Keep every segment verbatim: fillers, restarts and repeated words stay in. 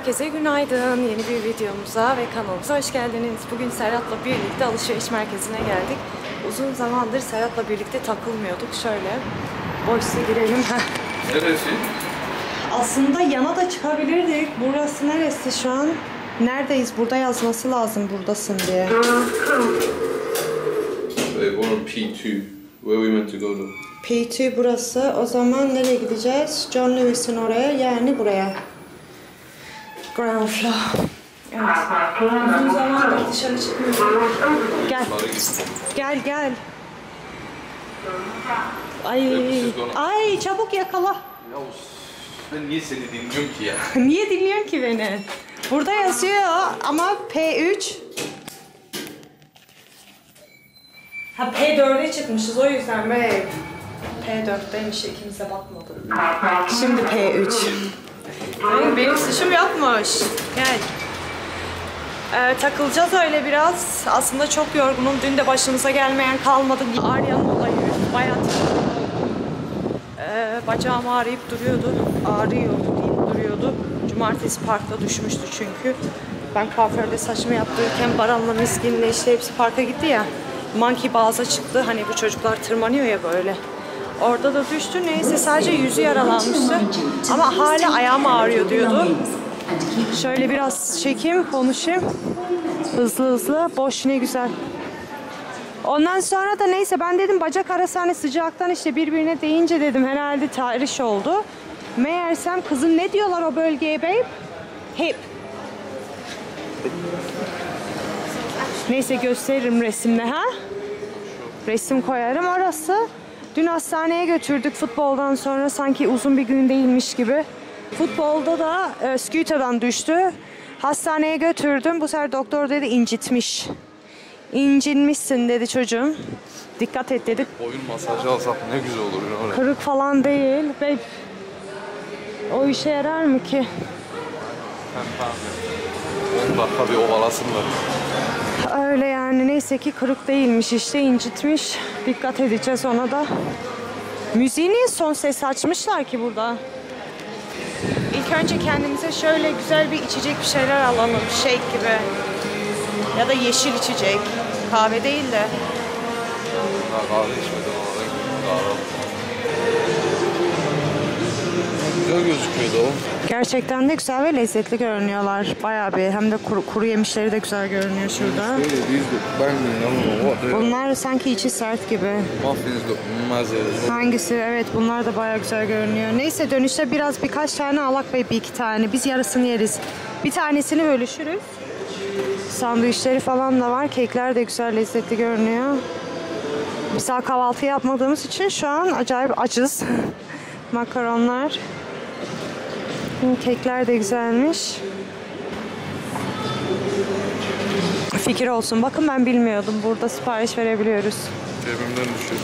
Herkese günaydın. Yeni bir videomuza ve kanalımıza hoş geldiniz. Bugün Serhat'la birlikte alışveriş merkezine geldik. Uzun zamandır Serhat'la birlikte takılmıyorduk. Şöyle boşsa girelim. Neresi? Aslında yana da çıkabilirdik. Burası neresi şu an? Neredeyiz? Burada yazması lazım buradasın diye. We're on P two. Where we meant to go to? P iki burası. O zaman nereye gideceğiz? John Lewis'in oraya, yani buraya. Ground floor. Evet. Uzun zamandır dışarı çıkmıyorum. Gel. Gel gel. Ay. Ay çabuk yakala. Ya ben niye seni dinliyorum ki ya? Niye dinliyorsun ki beni? Burada yazıyor ama P üç. Ha P dört'e çıkmışız o yüzden be. P dört'teymiş, ikimize bakmadım. Şimdi P üç. Benim, benim suçum yokmuş. Gel. Ee, takılacağız öyle biraz. Aslında çok yorgunum. Dün de başımıza gelmeyen kalmadı. Arya'nın olayı bayağı ee, bacağım ağrıyıp duruyordu. Ağrıyor deyip duruyordu. Cumartesi parkta düşmüştü çünkü. Ben kuaförde saçımı yaptırırken Baran'la Miskin'le işte hepsi parka gitti ya. Monkey Balls'a çıktı. Hani bu çocuklar tırmanıyor ya böyle. Orada da düştü. Neyse sadece yüzü yaralanmıştı. Ama hala ayağım ağrıyor diyordu. Şöyle biraz çekeyim, konuşayım. Hızlı hızlı. Boş ne güzel. Ondan sonra da neyse ben dedim bacak arası hani sıcaktan işte birbirine değince dedim herhalde tahriş oldu. Meğersem kızım ne diyorlar o bölgeye babe? Hip. Neyse gösteririm resimle ha. Resim koyarım orası. Dün hastaneye götürdük futboldan sonra, sanki uzun bir gün değilmiş gibi. Futbolda da e, sküterden düştü. Hastaneye götürdüm. Bu sefer doktor dedi incitmiş. İncinmişsin dedi çocuğum. Dikkat et dedik. Boyun masajı alsak ne güzel olur ya. Kırık falan değil. Babe, o işe yarar mı ki? on dakika bir ovalasın var. Öyle yani, neyse ki kırık değilmiş işte, incitmiş. Dikkat edeceğiz ona da. Müziği niye son ses açmışlar ki burada? İlk önce kendimize şöyle güzel bir içecek bir şeyler alalım. Shake gibi. Ya da yeşil içecek. Kahve değil de. Daha kahve içmedim ama kahve. Güzel gözüküyordu o. Gerçekten de güzel ve lezzetli görünüyorlar. Bayağı bir, hem de kuru, kuru yemişleri de güzel görünüyor şurada. Bunlar sanki içi sert gibi. Hangisi? Evet, bunlar da bayağı güzel görünüyor. Neyse dönüşte biraz birkaç tane alak ve bir iki tane. Biz yarısını yeriz. Bir tanesini bölüşürüz. Sandviçleri falan da var. Kekler de güzel, lezzetli görünüyor. Biz daha kahvaltı yapmadığımız için şu an acayip açız. Makaronlar. Kekler de güzelmiş. Fikir olsun. Bakın ben bilmiyordum. Burada sipariş verebiliyoruz. Cebimden düşüyor.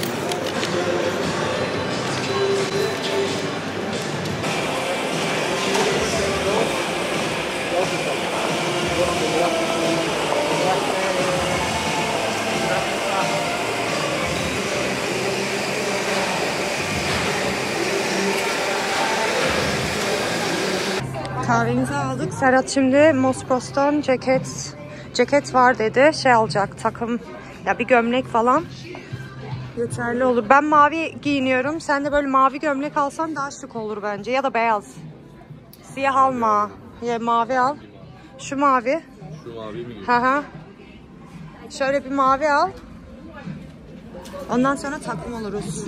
Kahvemizi aldık. Serhat şimdi Mospros'tan ceket ceket var dedi. Şey alacak, takım ya, bir gömlek falan yeterli olur. Ben mavi giyiniyorum. Sen de böyle mavi gömlek alsan daha şık olur bence. Ya da beyaz. Siyah alma. Ya mavi al. Şu mavi. Şu mavi mi giyiyor? Hı hı. Şöyle bir mavi al. Ondan sonra takım oluruz.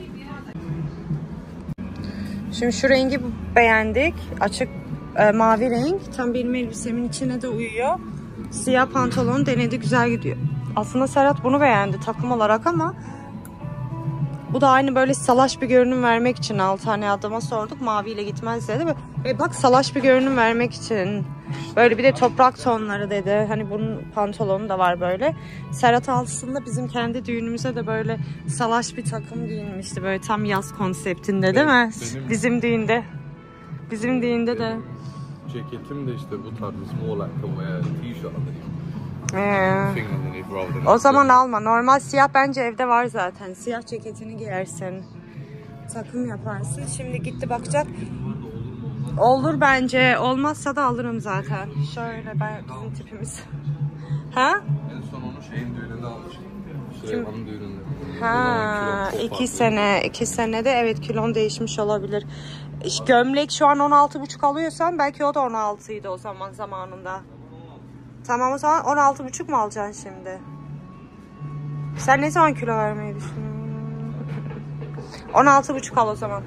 Şimdi şu rengi beğendik. Açık e, mavi renk. Tam benim elbisemin içine de uyuyor. Siyah pantolon denedi, güzel gidiyor. Aslında Serhat bunu beğendi takım olarak ama bu da aynı böyle salaş bir görünüm vermek için. Altı tane adama sorduk, maviyle gitmez dedi. Ve bak salaş bir görünüm vermek için. Böyle bir de toprak tonları dedi. Hani bunun pantolonu da var böyle. Serhat aslında bizim kendi düğünümüze de böyle salaş bir takım giyinmişti. Böyle tam yaz konseptinde değil mi? Benim, bizim düğünde. Bizim düğünde de. Ceketim de işte bu tarz. More like a wear t-shirt. Ee, o zaman alma. Normal siyah bence evde var zaten. Siyah ceketini giyersin. Takım yaparsın. Şimdi gitti bakacak. Olur bence. Olmazsa da alırım zaten. Şöyle ben bizim tipimiz. Ha? En son onu şeyin düğününde almıştım. Süleyman'ın düğününde. Ha, iki sene, iki senede evet kilon değişmiş olabilir. Gömlek şu an on altı buçuk alıyorsan belki o da on altıydı o zaman zamanında. Tamam, o zaman on altı buçuk mu alacaksın şimdi? Sen ne zaman kilo vermeyi düşünüyorsun? on altı buçuk al o zaman.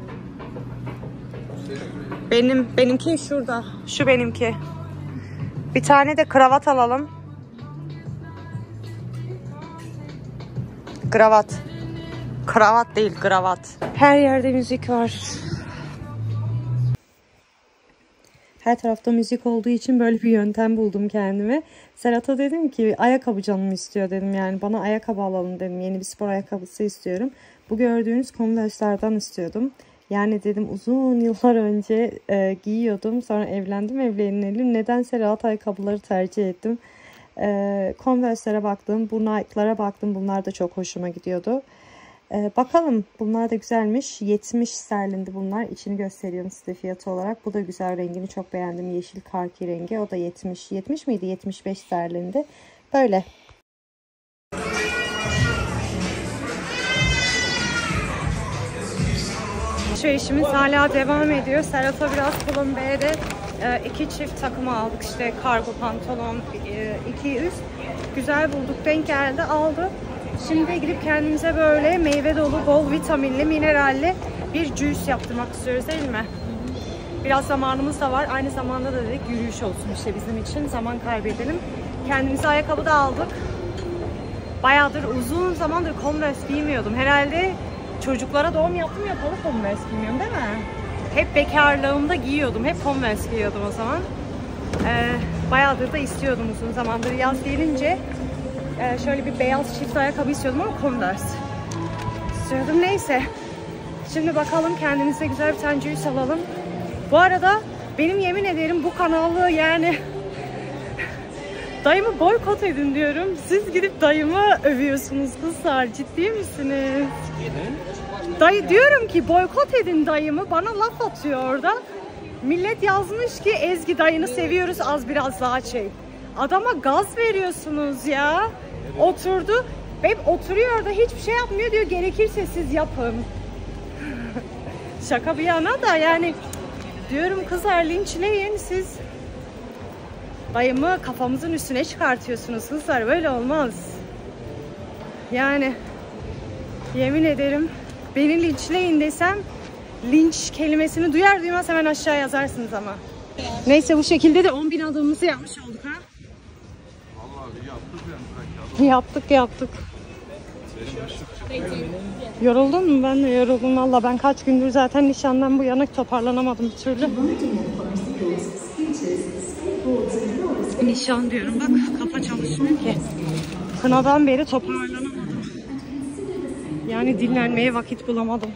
Benim benimki şurada. Şu benimki. Bir tane de kravat alalım. Kravat. Kravat değil, kravat. Her yerde müzik var. Her tarafta müzik olduğu için böyle bir yöntem buldum kendime. Serhat'a dedim ki ayakkabı canım istiyor dedim, yani bana ayakkabı alalım dedim. Yeni bir spor ayakkabısı istiyorum. Bu gördüğünüz Converse'lerden istiyordum. Yani dedim uzun yıllar önce e, giyiyordum. Sonra evlendim, evleneli. Neden Serhat ayakkabıları tercih ettim. E, Converse'lere baktım. Bu Nike'lara baktım. Bunlar da çok hoşuma gidiyordu. E, bakalım. Bunlar da güzelmiş. yetmiş sterlindi bunlar. İçini gösteriyorum size fiyatı olarak. Bu da güzel. Rengini çok beğendim. Yeşil karki rengi. O da yetmiş. yetmiş miydi? yetmiş beş sterlindi. Böyle. Şu işimiz hala devam ediyor. Serhat'a biraz Colombia'da iki çift takım aldık. İşte kargo pantolon, iki üst. Güzel bulduk. Denk geldi, aldı. Şimdi gidip kendimize böyle meyve dolu, bol vitaminli, mineralli bir juice yaptırmak istiyoruz değil mi? Biraz zamanımız da var. Aynı zamanda da dedik yürüyüş olsun işte bizim için. Zaman kaybedelim. Kendimize ayakkabı da aldık. Bayağıdır, uzun zamandır Converse giymiyordum. Herhalde çocuklara doğum yaptım yapalı Converse giymiyorum değil mi? Hep bekarlığımda giyiyordum. Hep Converse giyiyordum o zaman. Ee, bayağıdır da istiyordum uzun zamandır. Yaz gelince e, şöyle bir beyaz çift ayakkabı istiyordum ama Converse istiyordum. Neyse. Şimdi bakalım kendimize güzel bir tane juice alalım. Bu arada benim yemin ederim bu kanalı yani dayımı boykot edin diyorum. Siz gidip dayımı övüyorsunuz kızlar. Ciddi misiniz? Dayı diyorum ki boykot edin dayımı. Bana laf atıyor orada. Millet yazmış ki Ezgi dayını seviyoruz, az biraz daha çek. Adama gaz veriyorsunuz ya. Oturdu. Hep oturuyor orada, hiçbir şey yapmıyor diyor. Gerekirse siz yapın. Şaka bir yana da yani diyorum kızlar linçleyin, siz dayımı kafamızın üstüne çıkartıyorsunuz kızlar. Böyle olmaz. Yani yemin ederim beni linçleyin desem linç kelimesini duyar duymaz hemen aşağı yazarsınız ama. Neyse bu şekilde de on bin adımımızı yapmış olduk ha. Vallahi yaptık yani. Yaptık yaptık. Yoruldun mu? Ben de yoruldum valla. Ben kaç gündür zaten nişandan bu yana toparlanamadım bir türlü. Nişan diyorum bak, kafa çalışmıyor ki. Kınadan beri toparlanamadım. Yani dinlenmeye vakit bulamadım.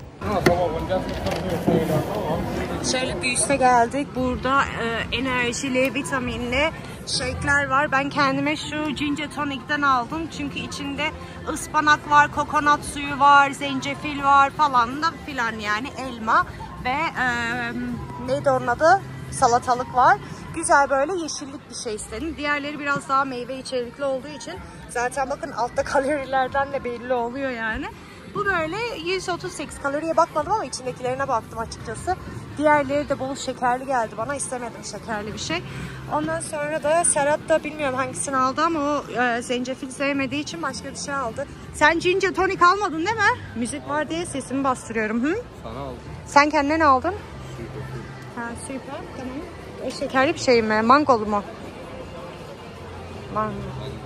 Şöyle bir üste geldik. Burada e, enerjili, vitaminli shake'ler var. Ben kendime şu ginger tonic'ten aldım. Çünkü içinde ıspanak var, kokonat suyu var, zencefil var falan da filan, yani elma ve e, neydi onun adı? Salatalık var. Güzel böyle yeşillik bir şey istedim. Diğerleri biraz daha meyve içerikli olduğu için zaten bakın altta kalorilerden de belli oluyor yani. Bu böyle yüz otuz sekiz kaloriye bakmadım ama içindekilerine baktım açıkçası. Diğerleri de bol şekerli geldi bana. İstemedim şekerli bir şey. Ondan sonra da Serhat da bilmiyorum hangisini aldı ama o e, zencefil sevmediği için başka bir şey aldı. Sen ginger tonic almadın değil mi? Müzik var diye sesimi bastırıyorum. Hı? Sana aldım. Sen kendine ne aldın? Ha, süper. Tamam. O şekerli bir şey mi? Mangolu mu? Mango.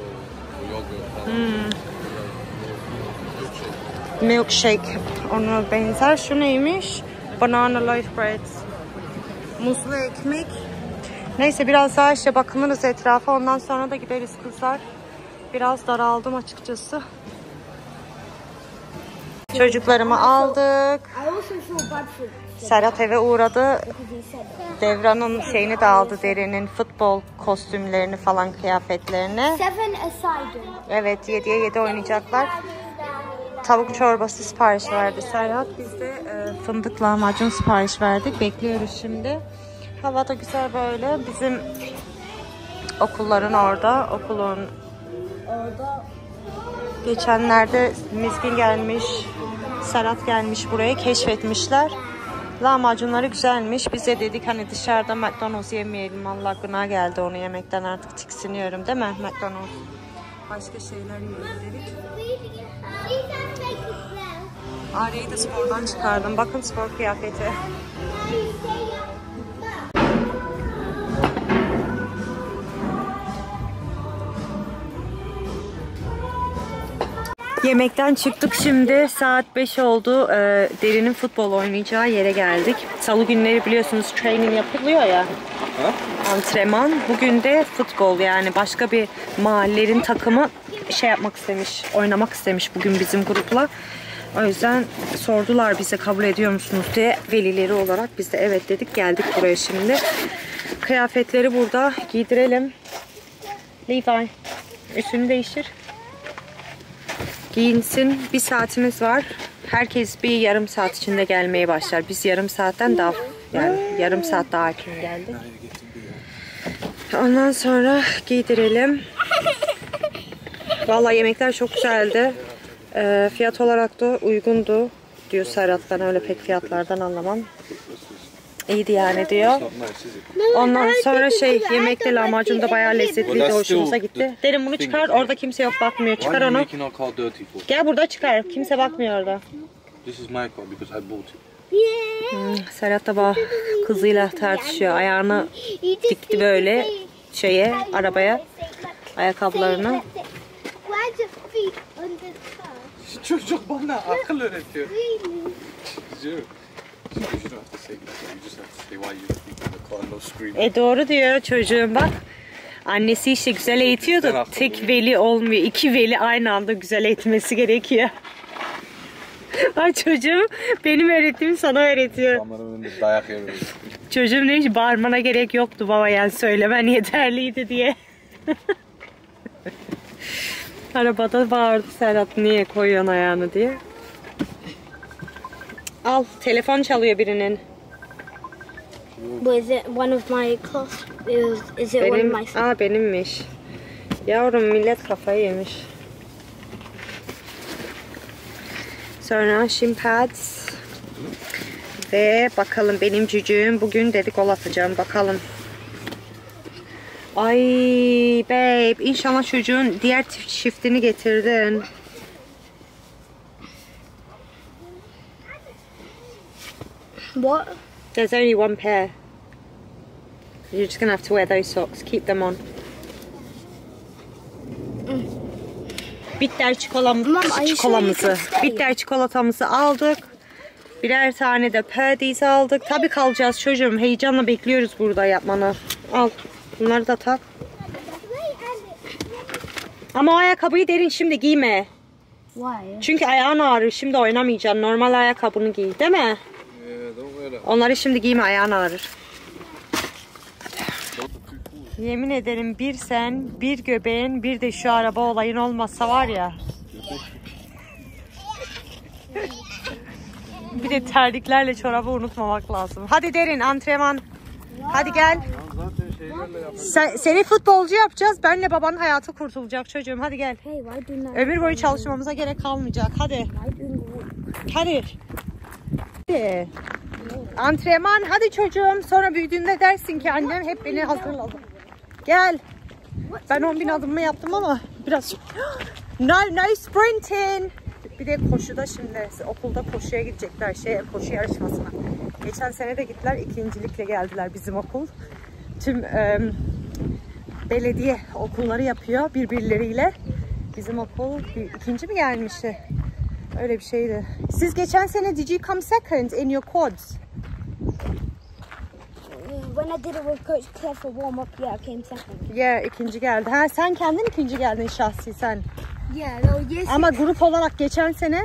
Hmm. Milkshake. Ona benzer. Şu neymiş? Banana loaf bread. Muzlu ekmek. Neyse biraz daha işte bakınırız etrafa. Ondan sonra da gideriz kızlar. Biraz daraldım açıkçası. Çocuklarımı aldık. Serhat eve uğradı. Devran'ın şeyini de aldı, Derin'in futbol kostümlerini falan, kıyafetlerini. Evet, yediye yedi oynayacaklar. tavuk çorbası sipariş verdi Serhat. Biz de e, fındık lahmacun sipariş verdik. Bekliyoruz şimdi. Hava da güzel böyle. Bizim okulların orada. Okulun orada geçenlerde Mizgin gelmiş. Serhat gelmiş buraya. Keşfetmişler. Lahmacunları güzelmiş. Biz de dedik hani dışarıda McDonald's yemeyelim. Allah günah geldi onu yemekten, artık tiksiniyorum değil mi McDonald's? Başka şeyler yiyelim dedik. Arya'yı da spordan çıkardım. Bakın spor kıyafeti. Yemekten çıktık şimdi. Saat beş oldu. Ee, Derin'in futbol oynayacağı yere geldik. Salı günleri biliyorsunuz training yapılıyor ya. Ha? Antrenman. Bugün de futbol, yani başka bir mahallenin takımı şey yapmak istemiş, oynamak istemiş bugün bizim grupla. O yüzden sordular bize kabul ediyor musunuz diye, velileri olarak. Biz de evet dedik, geldik buraya şimdi. Kıyafetleri burada giydirelim. Levi, üstünü değiştir. Giyinsin. Bir saatimiz var. Herkes bir yarım saat içinde gelmeye başlar. Biz yarım saatten daha, yani yarım saat daha erken geldik. Ondan sonra giydirelim. Vallahi yemekler çok güzeldi. E, fiyat olarak da uygundu diyor Serhat. Ben öyle pek fiyatlardan anlamam. İyiydi yani diyor. Ondan sonra şey, yemekte lahmacun da bayağı lezzetliydi, hoşumuza gitti. Derin bunu çıkar, orada kimse yok, bakmıyor. Çıkar onu. Gel burada çıkar, kimse bakmıyor orada. Hmm, Serhat da bak kızıyla tartışıyor. Ayağını dikti böyle şeye, arabaya, ayakkabılarını. Çocuk bana akıl öğretiyor. E doğru diyor çocuğum, bak. Annesi işte güzel eğitiyor da tek veli olmuyor. İki veli aynı anda güzel eğitmesi gerekiyor. Ay çocuğum benim öğrettiğimi sana öğretiyor. Dayak yiyor. Çocuğum demiş bağırmana gerek yoktu baba, yani söylemen yeterliydi diye. Arabada bağırdı Serhat, niye koyuyorsun ayağını diye. Al, telefon çalıyor birinin. Was it one of my class? Is, is it one Benim, of my? aa benimmiş. Yavrum millet kafayı yemiş. Sonra shin pads. Ve bakalım benim cücüğüm bugün dedi gol atacağım, bakalım. Ay babe, inşallah çocuğun diğer çiftini getirdin. What? There's only one pair. You're just gonna have to wear those socks. Keep them on. Bitter çikolamızı, çikolamızı, bitter çikolatamızı aldık. Birer tane de Purdy's aldık. Tabii kalacağız çocuğum. Heyecanla bekliyoruz burada yapmanı. Al. Bunları da tak. Ama o ayakkabıyı Derin şimdi giyme. Why? Çünkü ayağın ağrır. Şimdi oynamayacaksın. Normal ayakkabını giy, değil mi? Onları şimdi giyme, ayağın ağrır. Yemin ederim bir sen, bir göbeğin, bir de şu araba olayın olmazsa var ya. Bir de terliklerle çorabı unutmamak lazım. Hadi Derin, antrenman. Hadi gel. Sen, seni futbolcu yapacağız. Benle babanın hayatı kurtulacak çocuğum. Hadi gel. Hey, why do not? Ömür boyu çalışmamıza gerek kalmayacak. Hadi. Why do not? Hadi. Hadi. Antrenman. Hadi çocuğum. Sonra büyüdüğünde dersin ki annem hep beni hazırladı. Gel. Ben on bin adımımı yaptım ama biraz... No, no sprinting. Bir de koşuda şimdi. Okulda koşuya gidecekler. Şey, koşu yarışmasına. Geçen sene de gittiler. İkincilikle geldiler bizim okul. Tüm e, belediye okulları yapıyor birbirleriyle. Bizim okul bir, ikinci mi gelmişti? Öyle bir şeydi. Siz geçen sene did you come second in your quads? When I did it with Coach Claire for warm up, yeah, I came second. Yeah, ikinci geldi. Ha, sen kendin ikinci geldin şahsi sen. Yeah, no, yes. Ama grup olarak geçen sene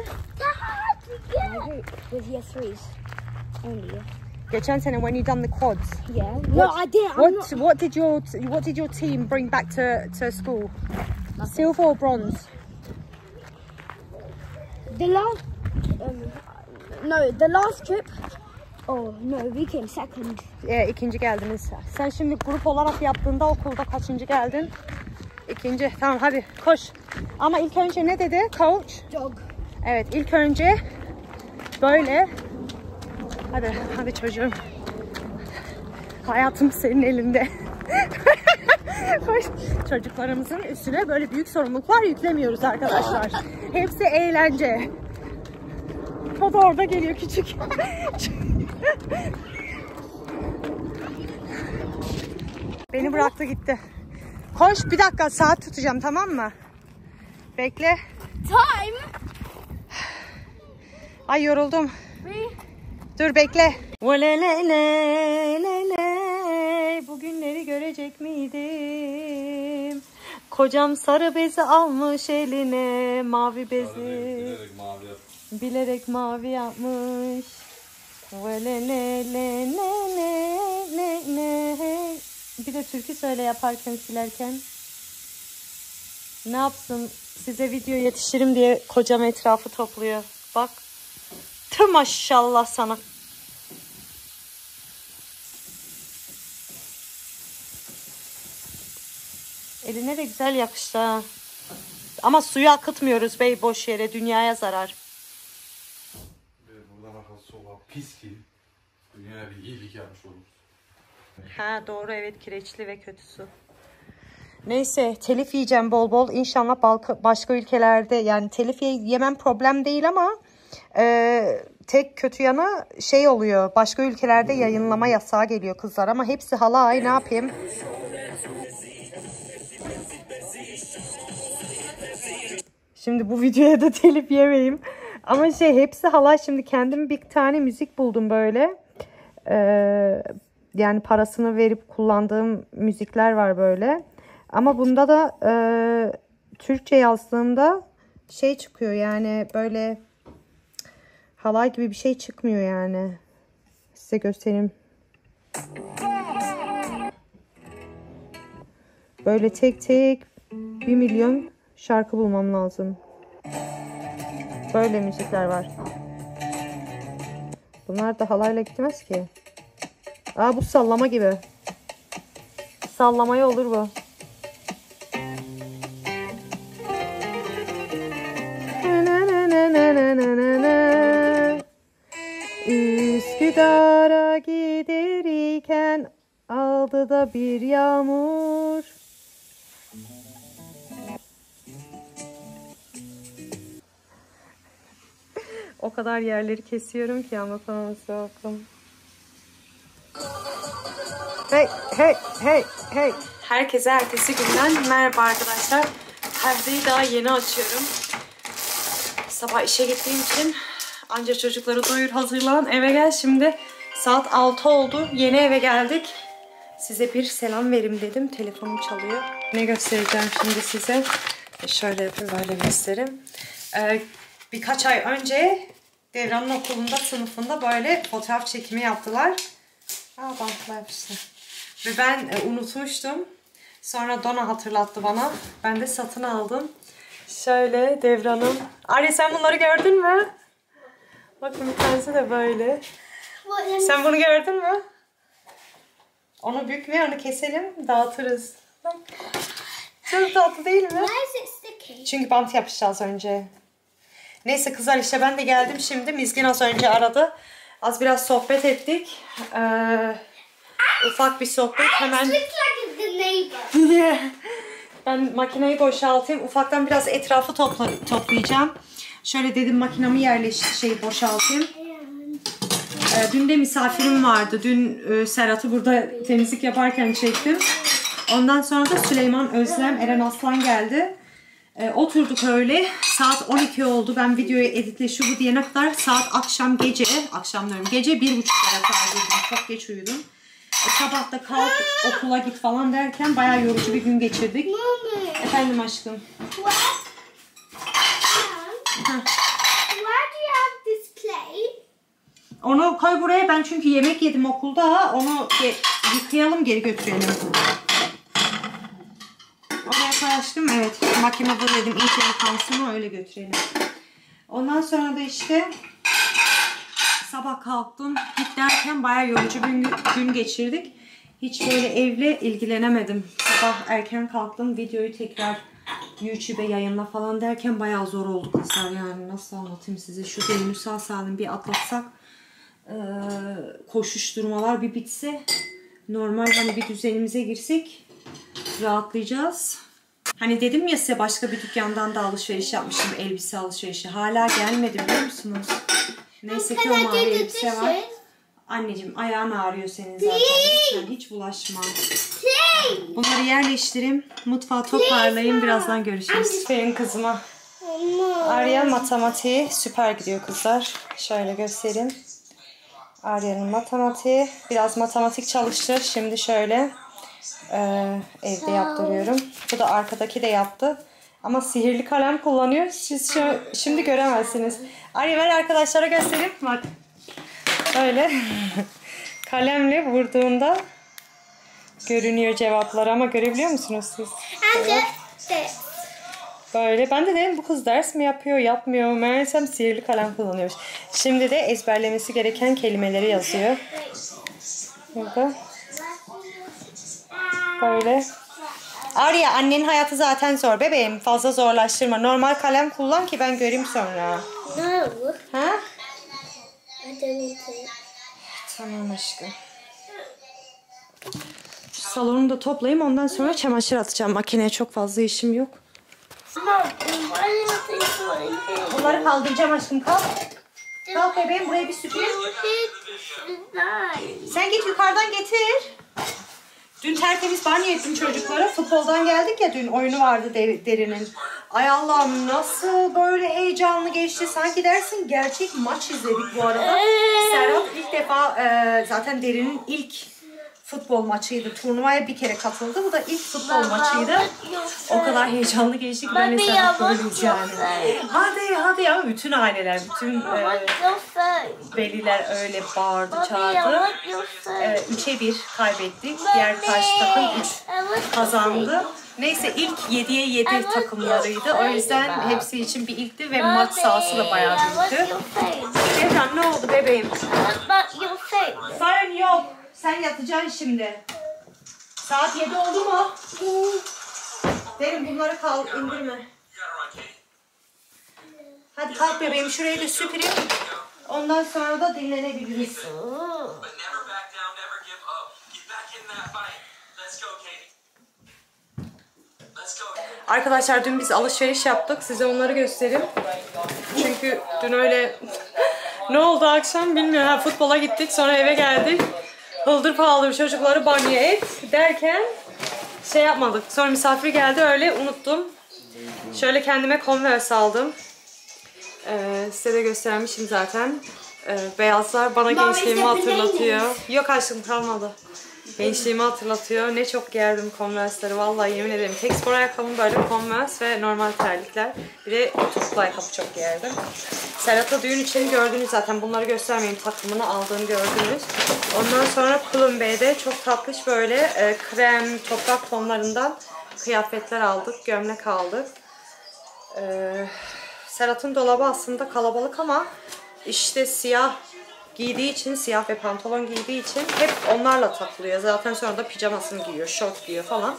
With year threes only. Yeah. geçen sene when you done the quads. Yeah. No, I didn't. I'm What not. what did your what did your team bring back to to school? Silver or bronze? the last, um, no, the last trip. Oh no, we came second. E, ikinci geldiniz. Sen şimdi grup olarak yaptığında okulda kaçıncı geldin? İkinci. Tamam hadi koş. Ama ilk önce ne dedi coach? Jog. Evet ilk önce böyle. Hadi hadi çocuğum. Hayatım senin elinde. Çocuklarımızın üstüne böyle büyük sorumluluklar yüklemiyoruz arkadaşlar. Hepsi eğlence. O da orada geliyor küçük. Beni bıraktı gitti. Koş bir dakika saat tutacağım tamam mı? Bekle. Time. Ay yoruldum. Dur bekle. Bugünleri görecek miydim? Kocam sarı bezi almış eline. Mavi bezi. Bilerek mavi yap. Bilerek mavi yapmış. Bir de türkü söyle yaparken silerken. Ne yapsın? Size video yetiştirim diye kocam etrafı topluyor. Bak. Tüm maşallah sana. Eline de güzel yakıştı ha. Ama suyu akıtmıyoruz bey boş yere. Dünyaya zarar. Buradan akan soba pis ki. Dünyaya bir iyilik yapmış oluruz. Ha doğru evet kireçli ve kötü su. Neyse telif yiyeceğim bol bol. İnşallah başka ülkelerde yani telif yemem problem değil ama e, tek kötü yanı şey oluyor. Başka ülkelerde yayınlama yasağı geliyor kızlar ama hepsi halay ne yapayım? Şimdi bu videoya da telif yemeyeyim. Ama şey hepsi halay şimdi kendim bir tane müzik buldum böyle. Ee, yani parasını verip kullandığım müzikler var böyle. Ama bunda da e, Türkçe yazdığımda şey çıkıyor yani böyle halay gibi bir şey çıkmıyor yani. Size göstereyim. Böyle tek tek bir milyon şarkı bulmam lazım. Böyle müzikler var. Bunlar da halayla gitmez ki. Aa bu sallama gibi. Sallamaya olur bu. Üsküdar'a giderken aldı da bir yağmur. O kadar yerleri kesiyorum ki anlatamam size bakalım. Hey hey hey hey. Herkese ertesi günden merhaba arkadaşlar. Perdeyi daha yeni açıyorum. Sabah işe gittiğim için anca çocukları doyur hazırlan eve gel. Şimdi saat altı oldu. Yeni eve geldik. Size bir selam verim dedim. Telefonum çalıyor. Ne göstereceğim şimdi size? Şöyle yapayım böyle göstereyim. Ee, birkaç ay önce Devran'ın okulunda sınıfında böyle fotoğraf çekimi yaptılar. Aa bantla yapıştı. Ve ben e, unutmuştum. Sonra Dona hatırlattı bana. Ben de satın aldım. Şöyle Devran'ın. Arya sen bunları gördün mü? Bakın bir tanesi de böyle. Sen bunu gördün mü? Onu bükme, onu keselim, dağıtırız. Çok tatlı değil mi? Çünkü bant yapacağız önce. Neyse kızlar işte ben de geldim şimdi. Mizgin az önce aradı. Az biraz sohbet ettik. Ee, ufak bir sohbet hemen. Ben makineyi boşaltayım. Ufaktan biraz etrafı topla, toplayacağım. Şöyle dedim makinamı yerleştir, şey boşaltayım. Ee, dün de misafirim vardı. Dün e, Serhat'ı burada temizlik yaparken çektim. Ondan sonra da Süleyman Özlem, Eren Aslan geldi. Ee, oturduk öyle. Saat on iki oldu. Ben videoyu editle şu bu diyene kadar saat akşam gece, akşam diyorum gece bir buçuklara kadar uyudum. Çok geç uyudum. E, sabah da kalk okula git falan derken bayağı yorucu bir gün geçirdik. Mommy. Efendim aşkım. What? Why do you have this plate? Onu koy buraya. Ben çünkü yemek yedim okulda. Onu yıkayalım geri götürelim. Oraya koy aşkım. Evet. Makinede dedim iyice yıkansın öyle götürelim. Ondan sonra da işte sabah kalktım. Git derken bayağı yorucu bir gün, gün geçirdik. Hiç böyle evle ilgilenemedim. Sabah erken kalktım. Videoyu tekrar YouTube'e yayınla falan derken bayağı zor oldu kızlar. Yani nasıl anlatayım size. Şu düğünü sağ salim bir atlatsak. Ee, koşuşturmalar bir bitse. Normal hani bir düzenimize girsek rahatlayacağız. Hani dedim ya size başka bir dükkandan da alışveriş yapmışım. Elbise alışverişi. Hala gelmedi biliyor musunuz? Neyse ki o mavi elbise var. Anneciğim ayağın ağrıyor senin zaten. Lütfen hiç bulaşma. Bunları yerleştireyim. Mutfağı toparlayayım. Birazdan görüşürüz. Benim kızıma. Arya matematiği süper gidiyor kızlar. Şöyle göstereyim. Arya'nın matematiği. Biraz matematik çalıştır. Şimdi şöyle e, evde yaptırıyorum. Bu da arkadaki de yaptı. Ama sihirli kalem kullanıyor. Siz şu, şimdi göremezsiniz. Arya ver arkadaşlara göstereyim. Bak. Böyle kalemle vurduğunda görünüyor cevaplar ama görebiliyor musunuz siz? Evet. Böyle. Ben de dedim bu kız ders mi yapıyor, yapmıyor. Meğersem sihirli kalem kullanıyor. Şimdi de ezberlemesi gereken kelimeleri yazıyor. Burada. Böyle. Arya annenin hayatı zaten zor bebeğim. Fazla zorlaştırma. Normal kalem kullan ki ben göreyim sonra. No. Ha? I don't want to. Tamam aşkım. Şu salonu da toplayayım ondan sonra çamaşır atacağım. Makineye çok fazla işim yok. Bunları kaldıracağım aşkım kalk. Kalk bebeğim burayı bir süpür. Sen git yukarıdan getir. Dün tertemiz banyo ettim çocuklara. Futboldan geldik ya dün oyunu vardı Derin'in. Ay Allah'ım nasıl böyle heyecanlı geçti. Sanki dersin gerçek maç izledik bu arada. Serhat ilk defa e, zaten Derin'in ilk futbol maçıydı. Turnuvaya bir kere katıldı. Bu da ilk futbol maçıydı. O kadar heyecanlı geçti ki ben de Serhat böyleyiz yani. Hadi hadi ya bütün aileler, bütün e, veliler öyle bağırdı çağırdı. E, üçe bir kaybettik. Diğer karşı takım üç kazandı. Neyse ilk yediye yedi takımlarıydı. O yüzden hepsi için bir ilkti ve maç sahası da bayağı büyüktü. Devran ne oldu bebeğim? Sorun yok. Sen yatacaksın şimdi. Saat yedi oldu mu? Derin bunları kal indirme. Hadi kalk bebeğim şurayı da süpüreyim. Ondan sonra da dinlenebiliriz. Arkadaşlar dün biz alışveriş yaptık. Size onları göstereyim. Çünkü dün öyle ne oldu akşam bilmiyorum. Ha, futbola gittik sonra eve geldik. Hıldır pahalı çocukları banyo et derken şey yapmadık. Sonra misafir geldi öyle unuttum. Şöyle kendime Converse aldım. Ee, size de göstermişim zaten. Ee, beyazlar bana gençliğimi hatırlatıyor. Yok aşkım kalmadı. Gençliğimi hatırlatıyor. Ne çok giyerdim Converse'leri. Vallahi yemin ederim. Tek spor ayakkabım böyle Converse ve normal terlikler. Bir de topuklu ayakkabı çok giyerdim. Serhat'a düğün için gördünüz zaten. Bunları göstermeyeyim. Takımını aldığını gördünüz. Ondan sonra Pull&Bear'de çok tatlış böyle e, krem, toprak tonlarından kıyafetler aldık. Gömlek aldık. Ee, Serhat'ın dolabı aslında kalabalık ama işte siyah giydiği için, siyah ve pantolon giydiği için hep onlarla takılıyor. Zaten sonra da pijamasını giyiyor, şort giyiyor falan.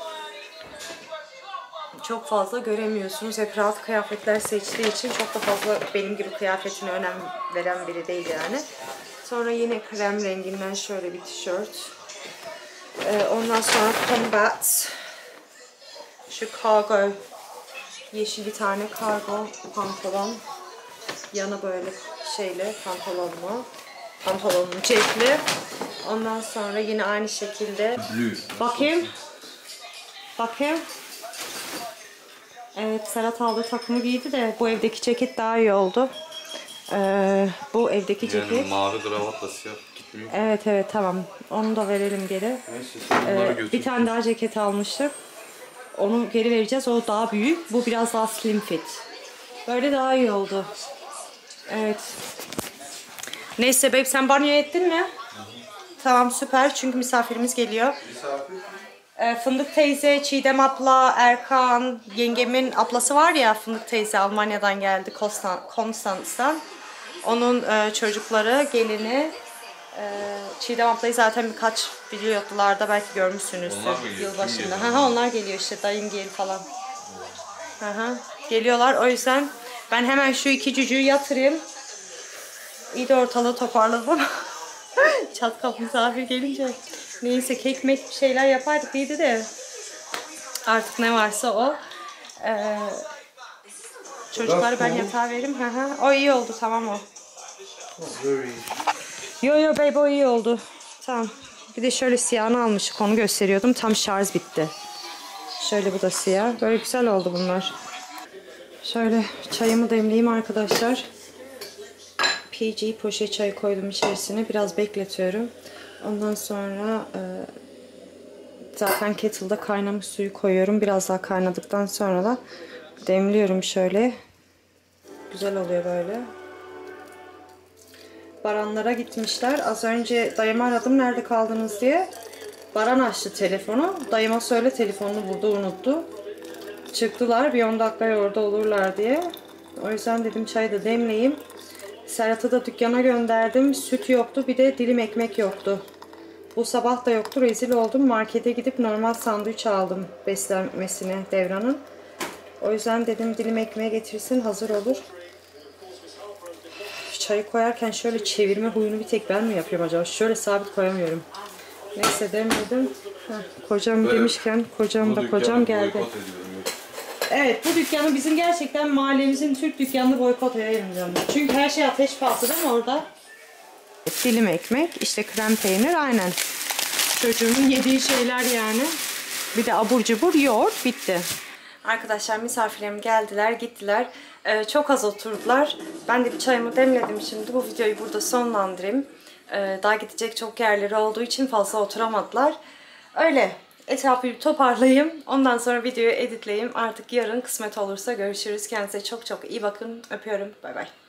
Çok fazla göremiyorsunuz. Hep rahat kıyafetler seçtiği için çok da fazla benim gibi kıyafetine önem veren biri değil yani. Sonra yine krem renginden şöyle bir tişört. Ee, ondan sonra combat. Şu cargo. Yeşil bir tane kargo pantolon. Yana böyle şeyle pantolonlu. Pantolonun cepli. Ondan sonra yine aynı şekilde. Bakayım. Bakayım. Evet Serhat aldığı takımı giydi de bu evdeki ceket daha iyi oldu. Ee, bu evdeki Yani ceket. mavi kravatla siyah gitmiyor. Evet evet tamam. Onu da verelim geri. Neyse, Ee, bir tane daha ceket almıştık. Onu geri vereceğiz. O daha büyük. Bu biraz daha slim fit. Böyle daha iyi oldu. Evet. Neyse babe sen banyo ettin mi? Hı hı. Tamam süper çünkü misafirimiz geliyor. Misafir? Ee, Fındık teyze, Çiğdem abla, Erkan, yengemin ablası var ya, Fındık teyze Almanya'dan geldi, Konstanz'dan. Onun e, çocukları, gelini. e, Çiğdem ablayı zaten birkaç videolarda belki görmüşsünüzdür yılbaşında. Ha, onlar geliyor işte, dayım gel falan. Aha, geliyorlar, o yüzden ben hemen şu iki cücüğü yatırayım. İyi de ortalığı toparladım. Çat kapı misafir gelince. Neyse, kek mek bir şeyler yapardık iyiydi de. Artık ne varsa o. Ee, çocukları ben yatağa veririm. Hı hı. O iyi oldu, tamam o. Yo yo baby, o iyi oldu. Tamam. Bir de şöyle siyahını almıştık, onu gösteriyordum. Tam şarj bitti. Şöyle bu da siyah. Böyle güzel oldu bunlar. Şöyle çayımı demleyeyim arkadaşlar. P G poşet çayı koydum içerisine. Biraz bekletiyorum. Ondan sonra e, zaten kettle'da kaynamış suyu koyuyorum. Biraz daha kaynadıktan sonra da demliyorum şöyle. Güzel oluyor böyle. Baranlara gitmişler. Az önce dayımı aradım nerede kaldınız diye. Baran açtı telefonu. Dayıma söyle telefonunu burada unuttu. Çıktılar bir on dakikaya orada olurlar diye. O yüzden dedim çayı da demleyeyim. Serhat'ı da dükkana gönderdim. Süt yoktu, bir de dilim ekmek yoktu. Bu sabah da yoktu, rezil oldum. Markete gidip normal sandviç aldım beslenmesine Devran'ın. O yüzden dedim dilim ekmeğe getirsin, hazır olur. Çayı koyarken şöyle çevirme huyunu bir tek ben mi yapıyorum acaba? Şöyle sabit koyamıyorum. Neyse demedim. Heh, kocam evet. Demişken kocam da kocam geldi. Evet, bu dükkanı bizim gerçekten mahallemizin Türk dükkanını boykot edelim canım. Çünkü her şey ateş pahası değil mi orada? Dilim ekmek, işte krem peynir, aynen. Çocuğumun yediği şeyler yani. Bir de abur cubur, yoğurt, bitti. Arkadaşlar misafirlerim geldiler, gittiler. Ee, çok az oturdular. Ben de bir çayımı demledim şimdi. Bu videoyu burada sonlandırayım. Ee, daha gidecek çok yerleri olduğu için fazla oturamadılar. Öyle. Etrafı bir toparlayayım. Ondan sonra videoyu editleyeyim. Artık yarın kısmet olursa görüşürüz. Kendinize çok çok iyi bakın. Öpüyorum. Bay bay.